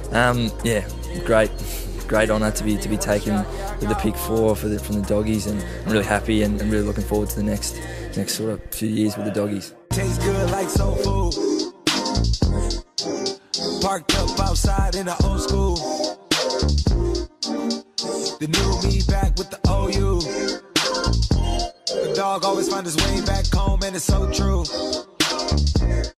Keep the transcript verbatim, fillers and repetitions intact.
Um, yeah, great, great honour to be to be taken with the pick four for the, from the Doggies, and I'm really happy and, and really looking forward to the next next sort of few years with the Doggies. Tastes good like soul food. Parked up outside in the old school. The new me back with the O U. The dog always find his way back home, and it's so true.